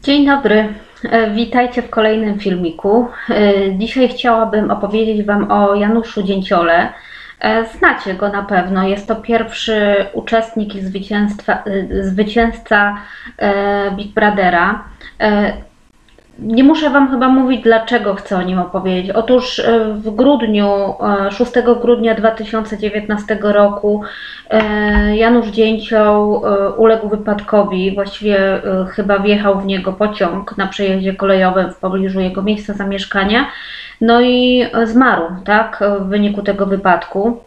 Dzień dobry, witajcie w kolejnym filmiku. Dzisiaj chciałabym opowiedzieć Wam o Januszu Dzięciole. Znacie go na pewno, jest to pierwszy uczestnik i zwycięzca Big Brothera. Nie muszę Wam chyba mówić, dlaczego chcę o nim opowiedzieć. Otóż w grudniu, 6 grudnia 2019 roku Janusz Dzięcioł uległ wypadkowi, właściwie chyba wjechał w niego pociąg na przejeździe kolejowym w pobliżu jego miejsca zamieszkania, no i zmarł, tak, w wyniku tego wypadku.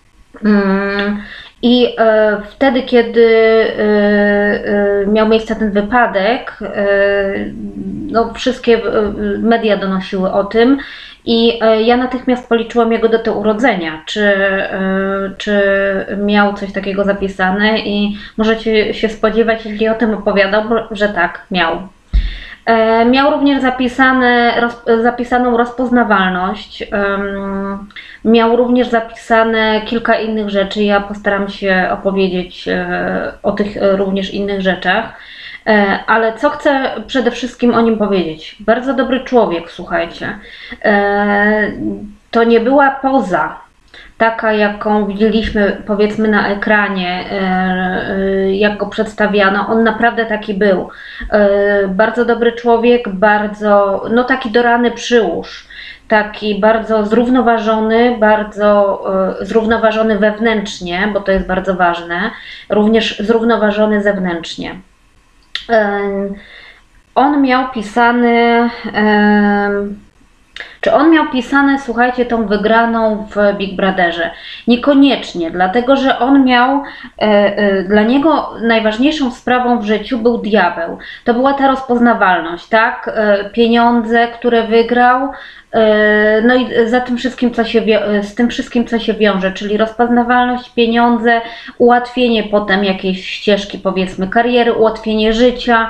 I wtedy, kiedy miał miejsce ten wypadek, no, wszystkie media donosiły o tym i ja natychmiast policzyłam jego datę urodzenia, czy miał coś takiego zapisane, i możecie się spodziewać, jeśli o tym opowiadał, że tak, miał. Miał również zapisaną rozpoznawalność, miał również zapisane kilka innych rzeczy. Ja postaram się opowiedzieć o tych również innych rzeczach, ale co chcę przede wszystkim o nim powiedzieć? Bardzo dobry człowiek, słuchajcie. To nie była poza taka, jaką widzieliśmy, powiedzmy, na ekranie, jak go przedstawiano. On naprawdę taki był. Bardzo dobry człowiek, bardzo, no taki do rany przyłóż. Taki bardzo zrównoważony wewnętrznie, bo to jest bardzo ważne, również zrównoważony zewnętrznie. On miał pisany... Czy on miał pisane, słuchajcie, tą wygraną w Big Brotherze? Niekoniecznie, dlatego że on miał, dla niego najważniejszą sprawą w życiu był diabeł. To była ta rozpoznawalność, tak? Pieniądze, które wygrał, no i za tym wszystkim, z tym wszystkim, co się wiąże, czyli rozpoznawalność, pieniądze, ułatwienie potem jakiejś ścieżki, powiedzmy, kariery, ułatwienie życia,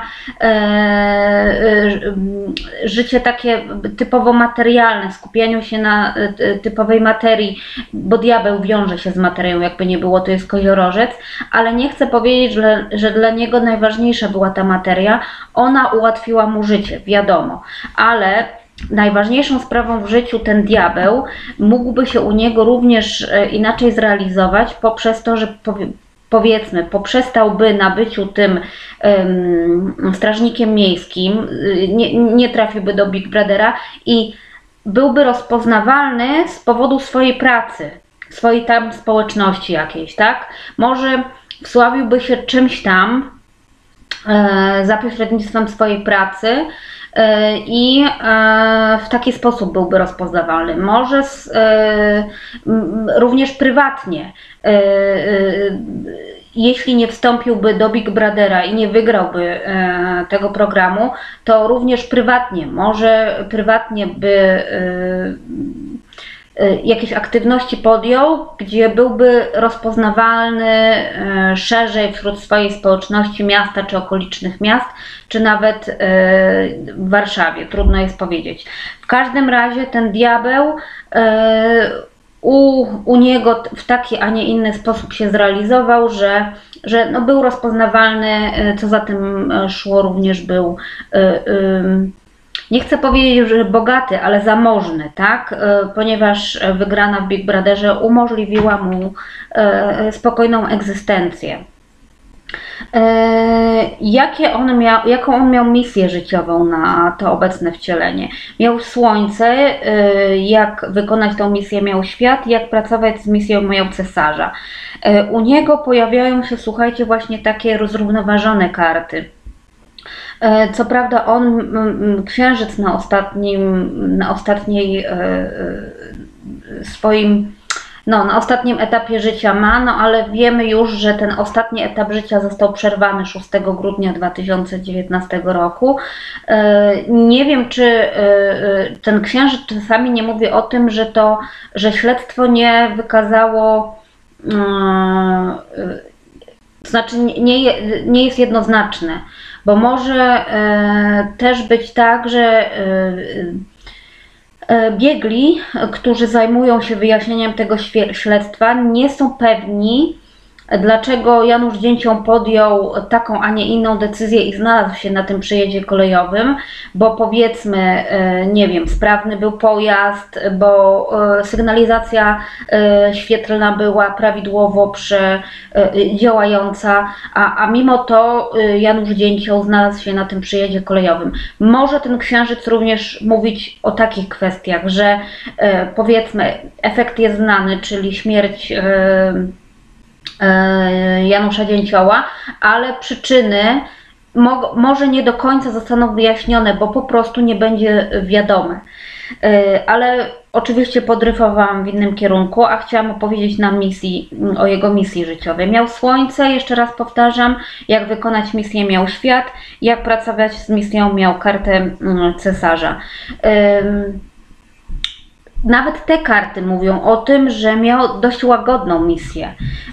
życie takie typowo materialne, skupianiu się na typowej materii, bo diabeł wiąże się z materią, jakby nie było, to jest koziorożec, ale nie chcę powiedzieć, że dla niego najważniejsza była ta materia. Ona ułatwiła mu życie, wiadomo, ale najważniejszą sprawą w życiu, ten diabeł, mógłby się u niego również inaczej zrealizować poprzez to, że powiedzmy poprzestałby na byciu tym strażnikiem miejskim, nie trafiłby do Big Brothera i byłby rozpoznawalny z powodu swojej pracy, swojej tam społeczności jakiejś, tak? Może wsławiłby się czymś tam za pośrednictwem swojej pracy, i w taki sposób byłby rozpoznawalny. Może również prywatnie, jeśli nie wstąpiłby do Big Brothera i nie wygrałby tego programu, to również prywatnie, może prywatnie by jakieś aktywności podjął, gdzie byłby rozpoznawalny szerzej wśród swojej społeczności, miasta czy okolicznych miast, czy nawet w Warszawie, trudno jest powiedzieć. W każdym razie ten diabeł u niego w taki, a nie inny sposób się zrealizował, że no był rozpoznawalny, co za tym szło, również był nie chcę powiedzieć, że bogaty, ale zamożny, tak? Ponieważ wygrana w Big Brotherze umożliwiła mu spokojną egzystencję. Jaką on miał misję życiową na to obecne wcielenie? Miał słońce, jak wykonać tą misję miał świat, jak pracować z misją miał cesarza. U niego pojawiają się, słuchajcie, właśnie takie zrównoważone karty. Co prawda on, księżyc na ostatnim etapie życia ma, no ale wiemy już, że ten ostatni etap życia został przerwany 6 grudnia 2019 roku. Nie wiem, czy ten księżyc czasami nie mówi o tym, że śledztwo nie wykazało, to znaczy nie jest jednoznaczne. Bo może też być tak, że biegli, którzy zajmują się wyjaśnieniem tego śledztwa, nie są pewni, dlaczego Janusz Dzięcioł podjął taką, a nie inną decyzję i znalazł się na tym przejeździe kolejowym, bo powiedzmy, nie wiem, sprawny był pojazd, bo sygnalizacja świetlna była prawidłowo działająca, a mimo to Janusz Dzięcioł znalazł się na tym przejeździe kolejowym. Może ten księżyc również mówić o takich kwestiach, że powiedzmy efekt jest znany, czyli śmierć Janusza Dzięcioła, ale przyczyny może nie do końca zostaną wyjaśnione, bo po prostu nie będzie wiadome. Ale oczywiście podryfowałam w innym kierunku, a chciałam opowiedzieć o jego misji życiowej. Miał słońce, jeszcze raz powtarzam, jak wykonać misję miał świat, jak pracować z misją miał kartę cesarza. Nawet te karty mówią o tym, że miał dość łagodną misję.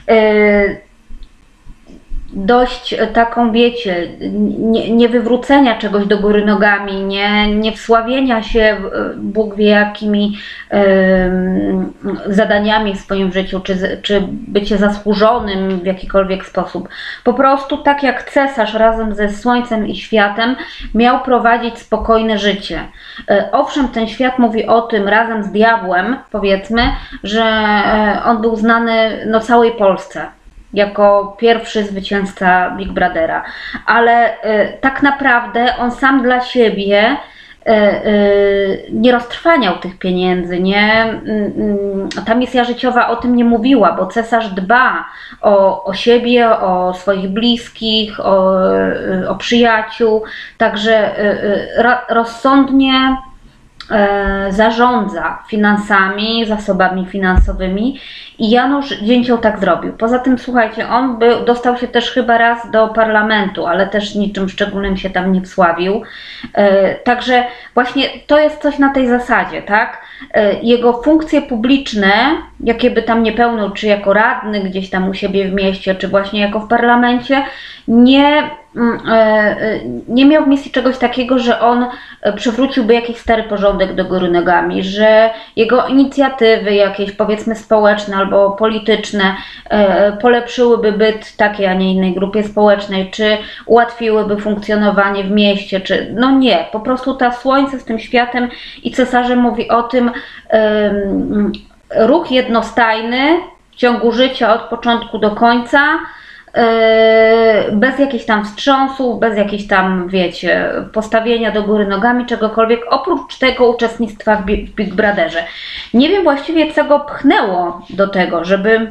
Dość taką, wiecie, nie wywrócenia czegoś do góry nogami, nie wsławienia się Bóg wie jakimi zadaniami w swoim życiu, czy bycie zasłużonym w jakikolwiek sposób. Po prostu tak jak cesarz razem ze słońcem i światem miał prowadzić spokojne życie. Owszem, ten świat mówi o tym razem z diabłem, powiedzmy, że on był znany całej Polsce jako pierwszy zwycięzca Big Brothera, ale tak naprawdę on sam dla siebie nie roztrwaniał tych pieniędzy, ta misja życiowa o tym nie mówiła, bo cesarz dba o siebie, o swoich bliskich, o przyjaciół, także rozsądnie zarządza finansami, zasobami finansowymi i Janusz Dzięcioł tak zrobił. Poza tym, słuchajcie, on dostał się też chyba raz do parlamentu, ale też niczym szczególnym się tam nie wsławił. Także właśnie to jest coś na tej zasadzie, tak? Jego funkcje publiczne, jakie by tam nie pełnił, czy jako radny gdzieś tam u siebie w mieście, czy właśnie jako w parlamencie, nie miał w misji czegoś takiego, że on przywróciłby jakiś stary porządek do góry nogami, że jego inicjatywy jakieś, powiedzmy społeczne albo polityczne, polepszyłyby byt takiej, a nie innej grupie społecznej, czy ułatwiłyby funkcjonowanie w mieście, czy no nie, po prostu ta słońce z tym światem i cesarzem mówi o tym, ruch jednostajny w ciągu życia od początku do końca, bez jakichś tam wstrząsów, bez jakichś tam, wiecie, postawienia do góry nogami, czegokolwiek, oprócz tego uczestnictwa w Big Brotherze. Nie wiem właściwie, co go pchnęło do tego,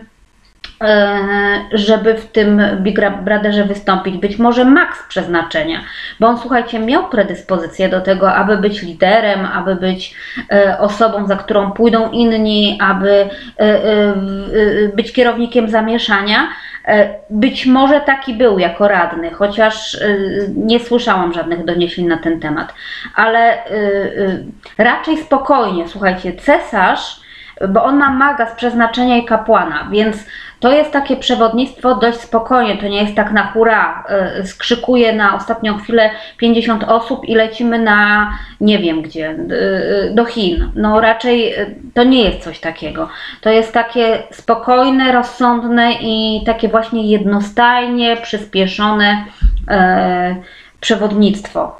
żeby w tym Big Brotherze wystąpić. Być może Max przeznaczenia, bo on, słuchajcie, miał predyspozycję do tego, aby być liderem, aby być osobą, za którą pójdą inni, aby być kierownikiem zamieszania. Być może taki był jako radny, chociaż nie słyszałam żadnych doniesień na ten temat, ale raczej spokojnie, słuchajcie, cesarz, bo on ma maga z przeznaczenia i kapłana, więc to jest takie przewodnictwo dość spokojnie, to nie jest tak na hura, skrzykuje na ostatnią chwilę 50 osób i lecimy na nie wiem gdzie, do Chin. No raczej to nie jest coś takiego. To jest takie spokojne, rozsądne i takie właśnie jednostajnie przyspieszone przewodnictwo.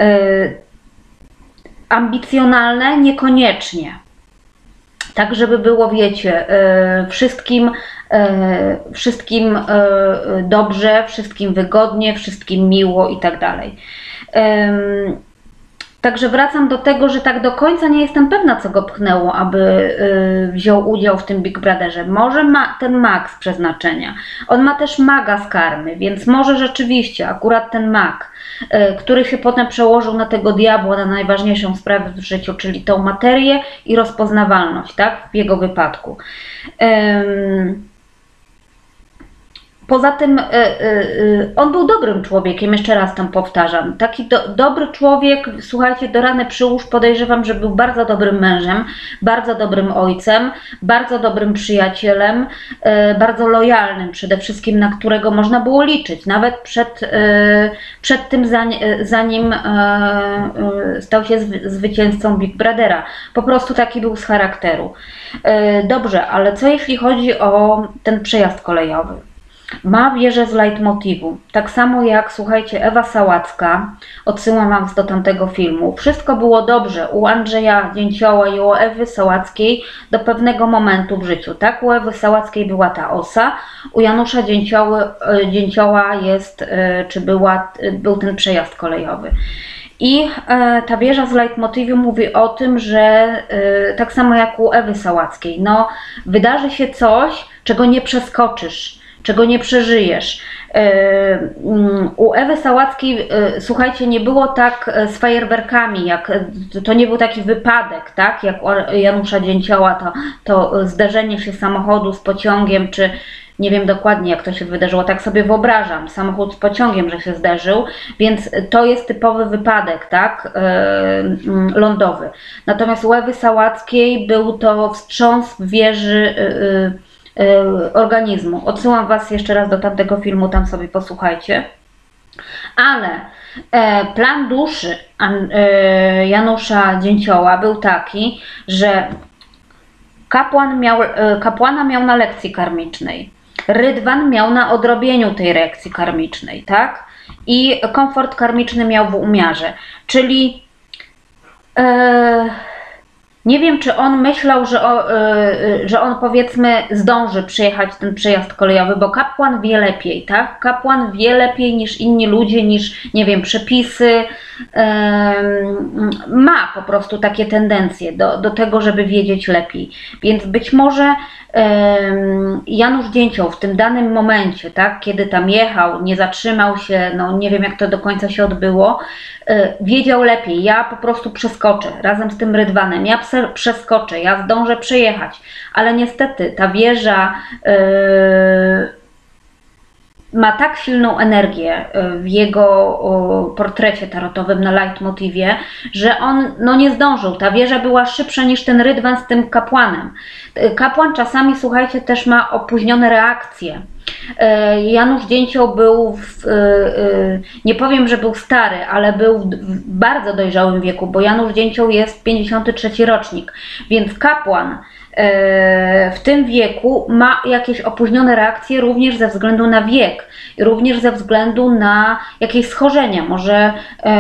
Ambicjonalne niekoniecznie. Tak, żeby było, wiecie, wszystkim dobrze, wszystkim wygodnie, wszystkim miło i tak dalej. Także wracam do tego, że tak do końca nie jestem pewna, co go pchnęło, aby wziął udział w tym Big Brotherze. Może ma ten mag z przeznaczenia. On ma też maga z karmy, więc może rzeczywiście akurat ten mag, który się potem przełożył na tego diabła, na najważniejszą sprawę w życiu, czyli tą materię i rozpoznawalność, tak? W jego wypadku. Poza tym on był dobrym człowiekiem, jeszcze raz tam powtarzam. Taki dobry człowiek, słuchajcie, do rany przyłóż, podejrzewam, że był bardzo dobrym mężem, bardzo dobrym ojcem, bardzo dobrym przyjacielem, bardzo lojalnym przede wszystkim, na którego można było liczyć. Nawet przed tym, zanim stał się zwycięzcą Big Brothera. Po prostu taki był z charakteru. Dobrze, ale co jeśli chodzi o ten przejazd kolejowy? ma wieżę z leitmotivu. Tak samo jak, słuchajcie, Ewa Sałacka, odsyłam wam do tamtego filmu. Wszystko było dobrze u Andrzeja Dzięcioła i u Ewy Sałackiej do pewnego momentu w życiu. Tak, u Ewy Sałackiej była ta osa, u Janusza Dzięcioła jest, był ten przejazd kolejowy. I ta wieża z leitmotivu mówi o tym, że tak samo jak u Ewy Sałackiej, no wydarzy się coś, czego nie przeskoczysz, czego nie przeżyjesz. U Ewy Sałackiej, słuchajcie, nie było tak z fajerwerkami, to nie był taki wypadek, tak, jak u Janusza Dzięcioła, to zderzenie się samochodu z pociągiem, czy nie wiem dokładnie jak to się wydarzyło, tak sobie wyobrażam, samochód z pociągiem, że się zderzył, więc to jest typowy wypadek, tak, lądowy. Natomiast u Ewy Sałackiej był to wstrząs w wieży organizmu. Odsyłam was jeszcze raz do tamtego filmu, tam sobie posłuchajcie. Ale plan duszy Janusza Dzięcioła był taki, że kapłana miał na lekcji karmicznej, rydwan miał na odrobieniu tej lekcji karmicznej, tak? I komfort karmiczny miał w umiarze, czyli nie wiem, czy on myślał, że on powiedzmy zdąży przejechać ten przejazd kolejowy, bo kapłan wie lepiej, tak? Kapłan wie lepiej niż inni ludzie, niż, nie wiem, przepisy. Ma po prostu takie tendencje do tego, żeby wiedzieć lepiej. Więc być może Janusz Dzięcioł w tym danym momencie, tak, kiedy tam jechał, nie zatrzymał się, no nie wiem jak to do końca się odbyło, wiedział lepiej, ja po prostu przeskoczę razem z tym rydwanem, ja przeskoczę, ja zdążę przejechać, ale niestety ta wieża ma tak silną energię w jego portrecie tarotowym na leitmotivie, że on no, nie zdążył. Ta wieża była szybsza niż ten rydwan z tym kapłanem. Kapłan czasami, słuchajcie, też ma opóźnione reakcje. Janusz Dzięcioł był, nie powiem, że był stary, ale był w bardzo dojrzałym wieku, bo Janusz Dzięcioł jest 53 rocznik, więc kapłan w tym wieku ma jakieś opóźnione reakcje również ze względu na wiek, również ze względu na jakieś schorzenia. Może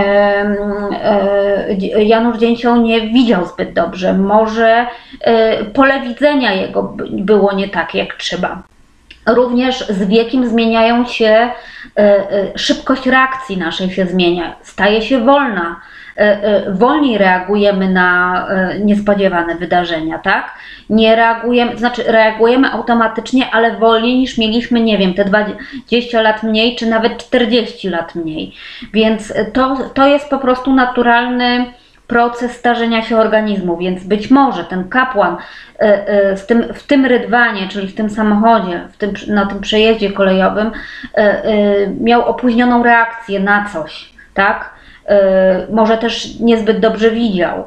Janusz Dzięcioł nie widział zbyt dobrze, może pole widzenia jego było nie takie jak trzeba. Również z wiekiem zmieniają się, szybkość reakcji naszej się zmienia, staje się wolna. Wolniej reagujemy na niespodziewane wydarzenia, tak? Nie reagujemy, znaczy reagujemy automatycznie, ale wolniej niż mieliśmy, nie wiem, te 20 lat mniej, czy nawet 40 lat mniej. Więc to jest po prostu naturalny proces starzenia się organizmu, więc być może ten kapłan w tym rydwanie, czyli w tym samochodzie, na tym przejeździe kolejowym miał opóźnioną reakcję na coś, tak? Może też niezbyt dobrze widział.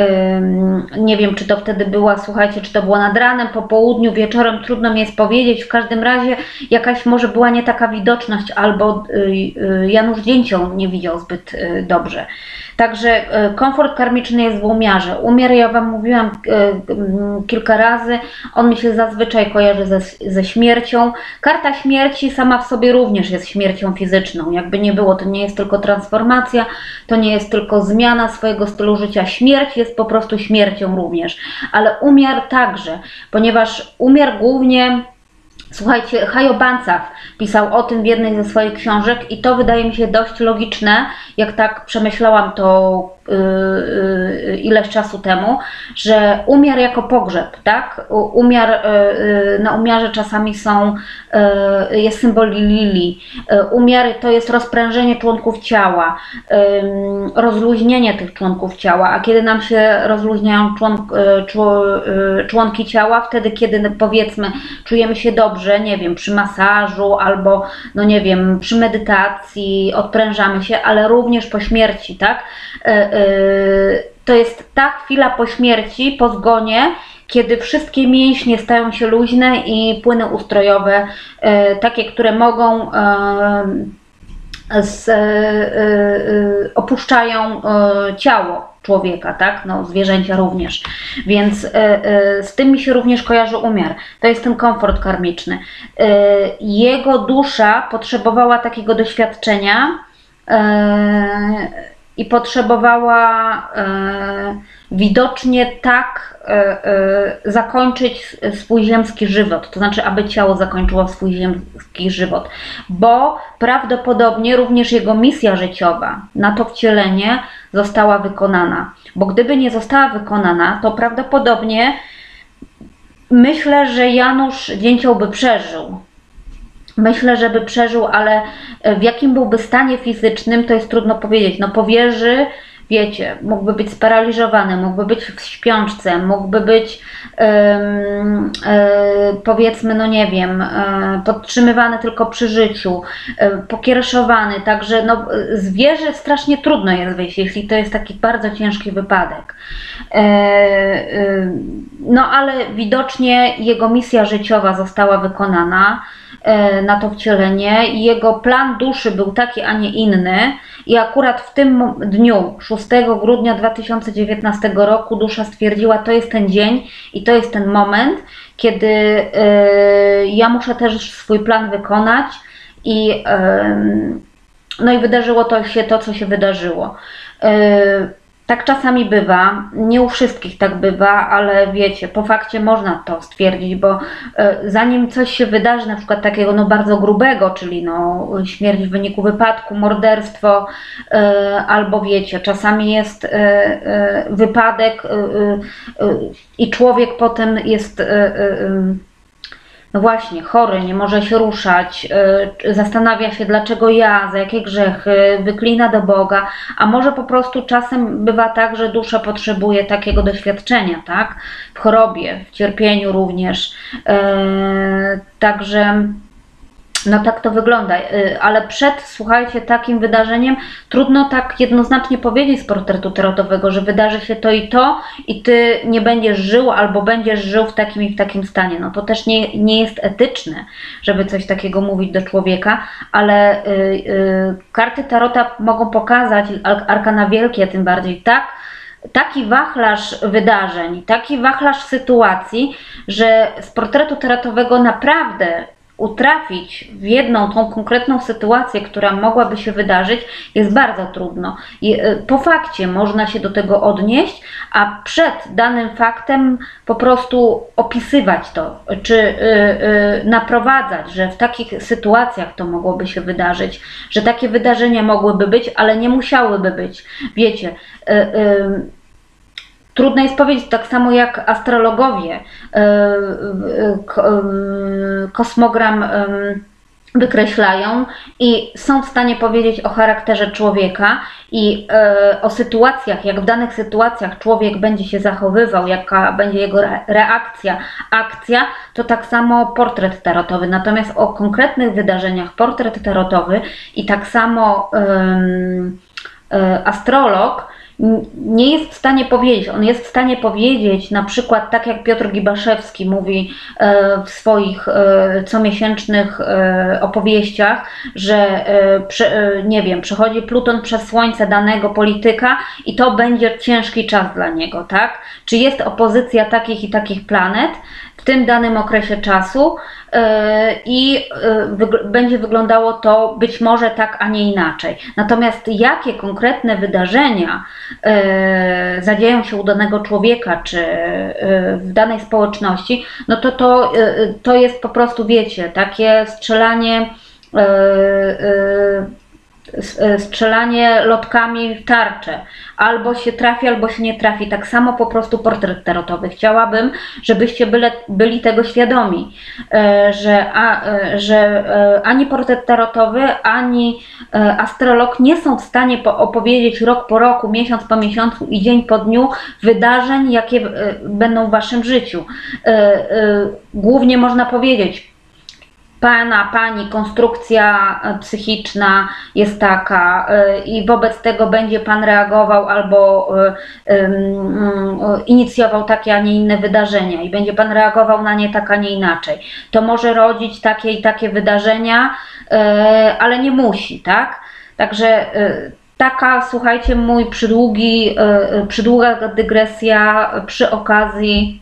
Nie wiem, czy to wtedy była, słuchajcie, czy to było nad ranem, po południu, wieczorem, trudno mi jest powiedzieć. W każdym razie jakaś może była nie taka widoczność, albo Janusz Dzięcioł nie widział zbyt dobrze. Także komfort karmiczny jest w umiarze. Umiar, ja wam mówiłam kilka razy, on mi się zazwyczaj kojarzy ze śmiercią. Karta śmierci sama w sobie również jest śmiercią fizyczną. Jakby nie było, to nie jest tylko transformacja, to nie jest tylko zmiana swojego stylu życia. Śmierć jest po prostu śmiercią również. Ale umiar także, ponieważ umiar głównie... Słuchajcie, Hajo Banczak pisał o tym w jednej ze swoich książek i to wydaje mi się dość logiczne, jak tak przemyślałam to ileś czasu temu, że umiar jako pogrzeb, tak? Na umiarze czasami jest symbol lilii. Umiar to jest rozprężenie członków ciała, rozluźnienie tych członków ciała, a kiedy nam się rozluźniają członki ciała, wtedy kiedy powiedzmy czujemy się dobrze, nie wiem, przy masażu albo no nie wiem, przy medytacji odprężamy się, ale również po śmierci, tak? To jest ta chwila po śmierci, po zgonie, kiedy wszystkie mięśnie stają się luźne i płyny ustrojowe, takie, które mogą, opuszczają ciało. człowieka, tak? No, zwierzęcia również. Więc z tym mi się również kojarzy umiar. To jest ten komfort karmiczny. Jego dusza potrzebowała takiego doświadczenia i potrzebowała widocznie tak zakończyć swój ziemski żywot, to znaczy, aby ciało zakończyło swój ziemski żywot, bo prawdopodobnie również jego misja życiowa na to wcielenie została wykonana, bo gdyby nie została wykonana, to prawdopodobnie myślę, że Janusz Dzięcioł by przeżył. Myślę, że by przeżył, ale w jakim byłby stanie fizycznym, to jest trudno powiedzieć. No po wieży, wiecie, mógłby być sparaliżowany, mógłby być w śpiączce, mógłby być powiedzmy, no nie wiem, podtrzymywany tylko przy życiu, pokiereszowany, także no, z wieży strasznie trudno jest wyjść, jeśli to jest taki bardzo ciężki wypadek. No ale widocznie jego misja życiowa została wykonana na to wcielenie i jego plan duszy był taki, a nie inny i akurat w tym dniu 6 grudnia 2019 roku dusza stwierdziła, to jest ten dzień i to jest ten moment, kiedy ja muszę też swój plan wykonać i no i wydarzyło to się to, co się wydarzyło. Tak czasami bywa, nie u wszystkich tak bywa, ale wiecie, po fakcie można to stwierdzić, bo zanim coś się wydarzy, na przykład takiego no bardzo grubego, czyli no śmierć w wyniku wypadku, morderstwo, albo wiecie, czasami jest wypadek i człowiek potem jest no właśnie, chory, nie może się ruszać, zastanawia się dlaczego ja, za jakie grzechy, wyklina do Boga, a może po prostu czasem bywa tak, że dusza potrzebuje takiego doświadczenia, tak? W chorobie, w cierpieniu również. Także no tak to wygląda, ale przed, słuchajcie, takim wydarzeniem trudno tak jednoznacznie powiedzieć z portretu tarotowego, że wydarzy się to i ty nie będziesz żył albo będziesz żył w takim i w takim stanie. No to też nie jest etyczne, żeby coś takiego mówić do człowieka, ale karty tarota mogą pokazać, arkana wielkie tym bardziej, tak? Taki wachlarz wydarzeń, taki wachlarz sytuacji, że z portretu tarotowego naprawdę utrafić w jedną tą konkretną sytuację, która mogłaby się wydarzyć, jest bardzo trudno. Po fakcie można się do tego odnieść, a przed danym faktem po prostu opisywać to, czy naprowadzać, że w takich sytuacjach to mogłoby się wydarzyć, że takie wydarzenia mogłyby być, ale nie musiałyby być. Wiecie, trudno jest powiedzieć, tak samo jak astrologowie kosmogram wykreślają i są w stanie powiedzieć o charakterze człowieka i o sytuacjach, jak w danych sytuacjach człowiek będzie się zachowywał, jaka będzie jego reakcja, akcja, to tak samo portret tarotowy. Natomiast o konkretnych wydarzeniach portret tarotowy i tak samo astrolog nie jest w stanie powiedzieć. On jest w stanie powiedzieć, na przykład tak jak Piotr Gibaszewski mówi w swoich comiesięcznych opowieściach, że nie wiem, przechodzi Pluton przez Słońce danego polityka i to będzie ciężki czas dla niego, tak? Czy jest opozycja takich i takich planet w tym danym okresie czasu i będzie wyglądało to być może tak, a nie inaczej. Natomiast jakie konkretne wydarzenia zadzieją się u danego człowieka, czy w danej społeczności, no to jest po prostu, wiecie, takie strzelanie lotkami w tarczę. Albo się trafi, albo się nie trafi. Tak samo po prostu portret tarotowy. Chciałabym, żebyście byli tego świadomi, że ani portret tarotowy, ani astrolog nie są w stanie opowiedzieć rok po roku, miesiąc po miesiącu i dzień po dniu wydarzeń, jakie będą w waszym życiu. Głównie można powiedzieć, pani konstrukcja psychiczna jest taka i wobec tego będzie pan reagował albo inicjował takie, a nie inne wydarzenia i będzie pan reagował na nie tak, a nie inaczej. To może rodzić takie i takie wydarzenia, ale nie musi, tak? Także taka, słuchajcie, przydługa dygresja przy okazji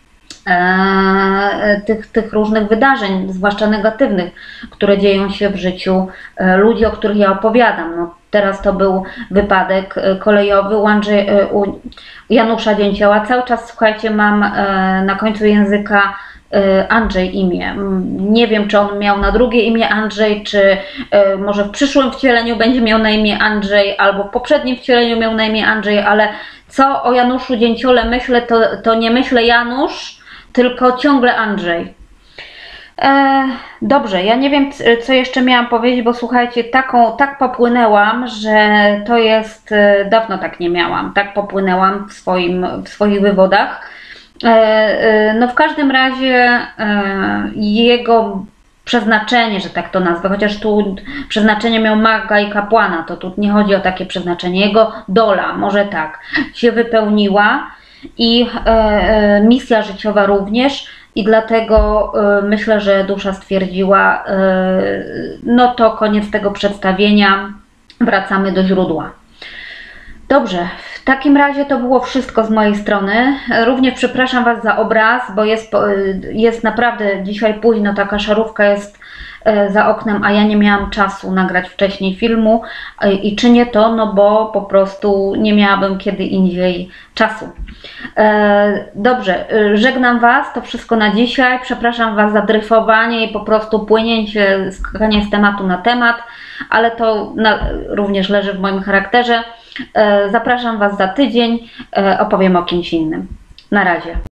tych różnych wydarzeń, zwłaszcza negatywnych, które dzieją się w życiu ludzi, o których ja opowiadam. No, teraz to był wypadek kolejowy u Janusza Dzięcioła. Cały czas, słuchajcie, mam na końcu języka Andrzej imię. Nie wiem, czy on miał na drugie imię Andrzej, czy może w przyszłym wcieleniu będzie miał na imię Andrzej, albo w poprzednim wcieleniu miał na imię Andrzej, ale co o Januszu Dzięciole myślę, to nie myślę Janusz, tylko ciągle Andrzej. Dobrze, ja nie wiem, co jeszcze miałam powiedzieć, bo słuchajcie, tak popłynęłam, że to jest, dawno tak nie miałam, tak popłynęłam w swoich wywodach. No w każdym razie jego przeznaczenie, że tak to nazwę, chociaż tu przeznaczenie miał maga i kapłana, to tu nie chodzi o takie przeznaczenie, jego dola, może tak, się wypełniła i misja życiowa również, i dlatego myślę, że dusza stwierdziła, no to koniec tego przedstawienia, wracamy do źródła. Dobrze, w takim razie to było wszystko z mojej strony. Również przepraszam Was za obraz, bo jest naprawdę dzisiaj późno, taka szarówka jest za oknem, a ja nie miałam czasu nagrać wcześniej filmu i czynię to, no bo po prostu nie miałabym kiedy indziej czasu. Dobrze, żegnam Was, to wszystko na dzisiaj. Przepraszam Was za dryfowanie i po prostu płynięcie, skakanie z tematu na temat, ale to również leży w moim charakterze. Zapraszam Was za tydzień, opowiem o kimś innym. Na razie.